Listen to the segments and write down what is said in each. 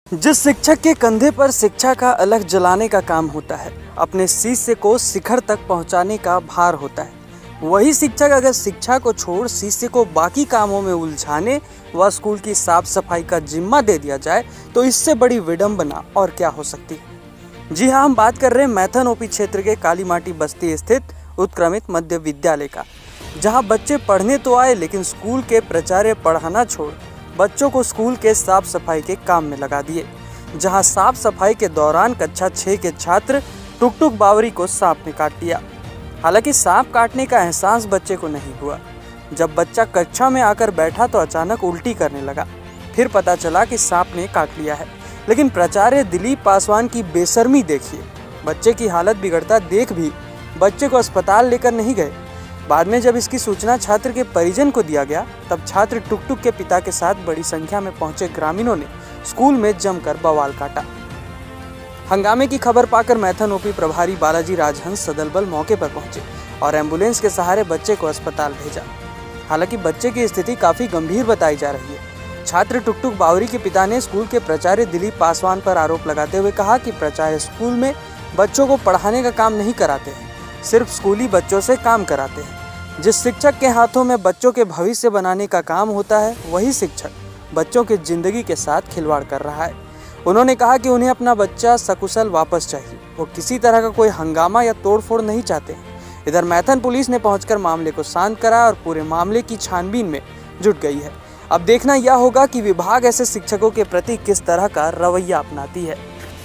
जिस शिक्षक के कंधे पर शिक्षा का अलग जलाने का काम होता है, अपने शिष्य को शिखर तक पहुंचाने का भार होता है, वही शिक्षक अगर शिक्षा को छोड़ शिष्य को बाकी कामों में उलझाने व स्कूल की साफ सफाई का जिम्मा दे दिया जाए तो इससे बड़ी विडंबना और क्या हो सकती है। जी हाँ, हम बात कर रहे हैं मैथन ओपी क्षेत्र के कालीमाटी बस्ती स्थित उत्क्रमित मध्य विद्यालय का, जहाँ बच्चे पढ़ने तो आए लेकिन स्कूल के प्राचार्य पढ़ाना छोड़ बच्चों को स्कूल के साफ सफाई के काम में लगा दिए। जहां साफ सफाई के दौरान कक्षा 6 के छात्र टुक टुक बावरी को सांप ने काट दिया। हालांकि सांप काटने का एहसास बच्चे को नहीं हुआ। जब बच्चा कक्षा में आकर बैठा तो अचानक उल्टी करने लगा। फिर पता चला कि सांप ने काट लिया है। लेकिन प्राचार्य दिलीप पासवान की बेशर्मी देखिए, बच्चे की हालत बिगड़ता देख भी बच्चे को अस्पताल लेकर नहीं गए। बाद में जब इसकी सूचना छात्र के परिजन को दिया गया तब छात्र टुक टुक के पिता के साथ बड़ी संख्या में पहुंचे ग्रामीणों ने स्कूल में जमकर बवाल काटा। हंगामे की खबर पाकर मैथन ओपी प्रभारी बालाजी राजहंस सदल बल मौके पर पहुंचे और एम्बुलेंस के सहारे बच्चे को अस्पताल भेजा। हालांकि बच्चे की स्थिति काफी गंभीर बताई जा रही है। छात्र टुक टुक बावरी के पिता ने स्कूल के प्राचार्य दिलीप पासवान पर आरोप लगाते हुए कहा कि प्राचार्य स्कूल में बच्चों को पढ़ाने का काम नहीं कराते हैं, सिर्फ स्कूली बच्चों से काम कराते हैं। जिस शिक्षक के हाथों में बच्चों के भविष्य बनाने का काम होता है, वही शिक्षक बच्चों की जिंदगी के साथ खिलवाड़ कर रहा है। उन्होंने कहा कि उन्हें अपना बच्चा सकुशल वापस चाहिए, वो किसी तरह का कोई हंगामा या तोड़फोड़ नहीं चाहते। इधर मैथन पुलिस ने पहुंचकर मामले को शांत करा और पूरे मामले की छानबीन में जुट गई है। अब देखना यह होगा कि विभाग ऐसे शिक्षकों के प्रति किस तरह का रवैया अपनाती है।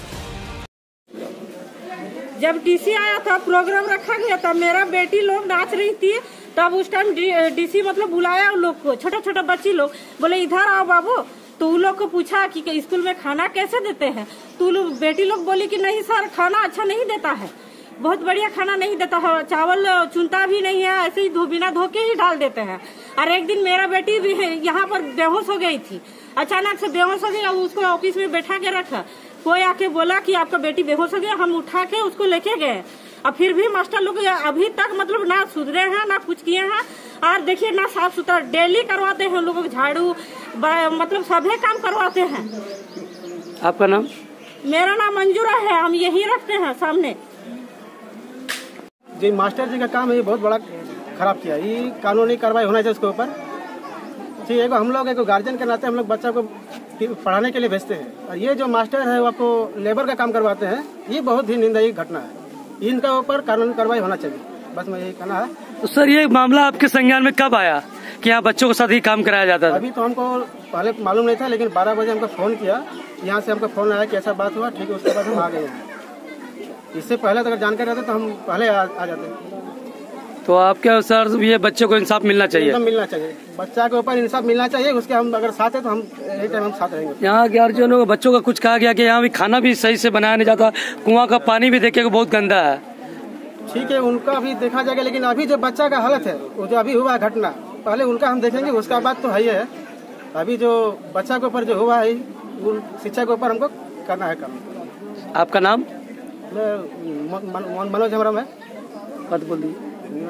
जब डीसी आया था, प्रोग्राम रखा गया था, मेरा बेटी लोग नाच रही थी, तब उस टाइम डीसी मतलब बुलाया उन लोग को, छोटा छोटा बच्ची लोग, बोले इधर आओ बाबू। तो उन लोग को पूछा कि स्कूल में खाना कैसे देते हैं, तो बेटी लोग बोली कि नहीं सर, खाना अच्छा नहीं देता है, बहुत बढ़िया खाना नहीं देता है, चावल चुनता भी नहीं है, ऐसे ही बिना धो के ही डाल देते हैं। और एक दिन मेरा बेटी भी यहाँ पर बेहोश हो गई थी, अचानक से बेहोश हो गई। उसको ऑफिस में बैठा के रखा, कोई आके बोला कि आपका बेटी बेहोश हो गया, हम उठा के उसको लेके गए। और फिर भी मास्टर लोग अभी तक मतलब ना सुधरे हैं, ना कुछ किए हैं। और देखिए ना साफ सुथरा डेली करवाते हैं लोगों को, झाड़ू मतलब सभी काम करवाते हैं। आपका नाम? मेरा नाम मंजूरा है, हम यही रखते हैं सामने। जी मास्टर जी का काम है, ये बहुत बड़ा खराब किया। ये कानूनी कार्रवाई होना चाहिए उसके ऊपर। जी एक हम लोग एक गार्जियन के नाते हम लोग बच्चा को पढ़ाने के लिए भेजते हैं, और ये जो मास्टर है वो आपको लेबर का काम करवाते हैं, ये बहुत ही निंदनीय घटना है। इनका ऊपर कानूनी कार्रवाई होना चाहिए, बस मैं यही कहना है। तो सर ये मामला आपके संज्ञान में कब आया कि यहाँ बच्चों के साथ ही काम कराया जाता था? अभी तो हमको पहले मालूम नहीं था, लेकिन 12 बजे हमको फोन किया, यहाँ से हमको फोन आया कि ऐसा बात हुआ, ठीक है, उसके बाद हम आ गए। इससे पहले अगर जानकारी रहती तो हम पहले आ जाते। तो आपके अनुसार ये बच्चे को इंसाफ मिलना चाहिए? मिलना चाहिए, बच्चा के ऊपर इंसाफ मिलना चाहिए। उसके हम अगर साथ है तो हम यही टाइम हम साथ रहेंगे। यहाँ गार्जियनों को बच्चों का कुछ कहा गया कि यहाँ भी खाना भी सही से बनाया नहीं जाता, कुआं का पानी भी देखे बहुत गंदा है। ठीक है, उनका भी देखा जाएगा, लेकिन अभी जो बच्चा का हालत है, वो जो अभी हुआ घटना, पहले उनका हम देखेंगे, उसका बात तो है ही है। अभी जो बच्चा के ऊपर जो हुआ है, शिक्षा के ऊपर हमको करना है काम। आपका नाम? मनोज हमराम है। बात बोल दी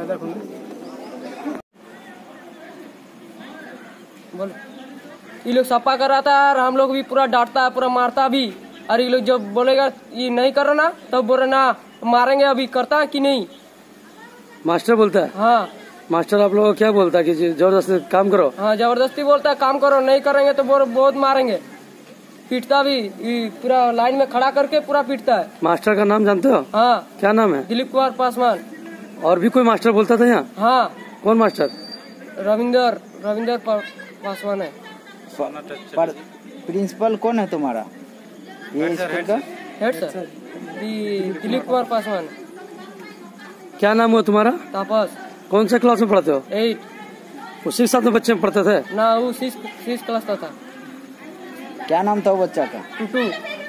बोल। ये लोग सफा कर रहा था और हम लोग भी पूरा डांटता है, पूरा मारता भी। और ये लोग जब बोलेगा ये नहीं कर रहा ना, तब बोल रहे ना मारेंगे, अभी करता है कि नहीं। मास्टर बोलता है? हाँ। मास्टर आप लोगों को क्या बोलता है कि जबरदस्ती काम करो? हाँ, जबरदस्ती बोलता है काम करो, नहीं करेंगे तो बहुत मारेंगे। पीटता भी, पूरा लाइन में खड़ा करके पूरा पीटता है। मास्टर का नाम जानते हो? हाँ। क्या नाम है? दिलीप कुमार पासवान। और भी कोई मास्टर बोलता था यहाँ? हाँ। कौन मास्टर? रविंदर पासवान है। प्रिंसिपल कौन है तुम्हारा? ये स्कूल का हेड सर दिलीप कुमार पासवान। क्या नाम हुआ तुम्हारा? तापस। कौन से क्लास में पढ़ते हो? 8। उसी साथ में बच्चे पढ़ते थे ना? वो 6 क्लास का था। क्या नाम था वो बच्चा का? टुटू।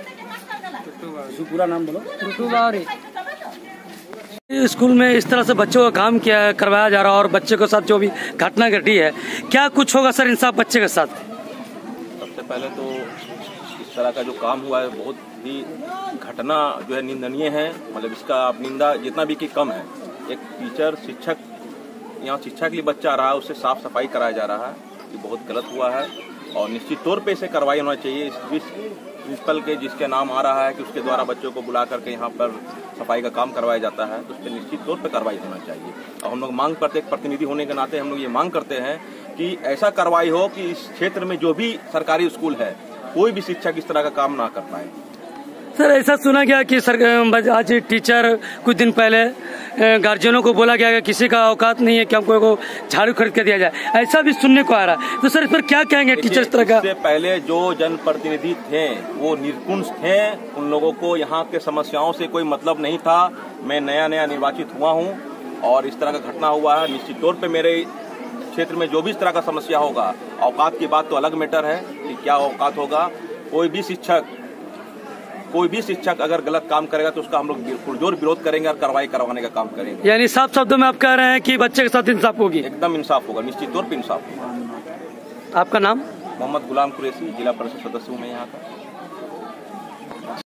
पूरा नाम बोलो। टुटू बावरी। स्कूल में इस तरह से बच्चों का काम किया करवाया जा रहा है और बच्चे के साथ जो भी घटना घटी है, क्या कुछ होगा सर इंसाफ बच्चे के साथ? सबसे पहले तो इस तरह का जो काम हुआ है बहुत ही घटना जो है निंदनीय है। मतलब इसका आप निंदा जितना भी कि कम है। एक टीचर शिक्षक यहाँ शिक्षा के लिए बच्चा रहा है, उससे साफ सफाई कराया जा रहा है, ये बहुत गलत हुआ है और निश्चित तौर पे इसे कार्रवाई होना चाहिए। इस प्रिंसिपल के जिसके नाम आ रहा है कि उसके द्वारा बच्चों को बुला करके यहाँ पर सफाई का काम करवाया जाता है, तो उस पर निश्चित तौर पर कार्रवाई होना चाहिए। और हम लोग मांग करते, एक प्रतिनिधि होने के नाते हम लोग ये मांग करते हैं कि ऐसा कार्रवाई हो कि इस क्षेत्र में जो भी सरकारी स्कूल है कोई भी शिक्षक इस तरह का काम ना कर पाए। सर, ऐसा सुना गया कि आज टीचर कुछ दिन पहले गार्जियनों को बोला गया कि किसी का औकात नहीं है कि हमको झाड़ू खरीद के दिया जाए, ऐसा भी सुनने को आ रहा है। तो सर इस पर क्या कहेंगे टीचर इस तरह का? इससे पहले जो जनप्रतिनिधि थे वो निर्कुंज थे, उन लोगों को यहाँ के समस्याओं से कोई मतलब नहीं था। मैं नया निर्वाचित हुआ हूँ और इस तरह का घटना हुआ है। निश्चित तौर पर मेरे क्षेत्र में जो भी इस तरह का समस्या होगा, औकात की बात तो अलग मैटर है कि क्या औकात होगा, कोई भी शिक्षक अगर गलत काम करेगा तो उसका हम लोग पुरजोर विरोध करेंगे और कार्रवाई करवाने का काम करेंगे। यानी साफ शब्दों में आप कह रहे हैं कि बच्चे के साथ इंसाफ होगी? एकदम इंसाफ होगा, निश्चित तौर पर इंसाफ होगा। आपका नाम? मोहम्मद गुलाम कुरैशी, जिला परिषद सदस्य हूँ मैं यहाँ का।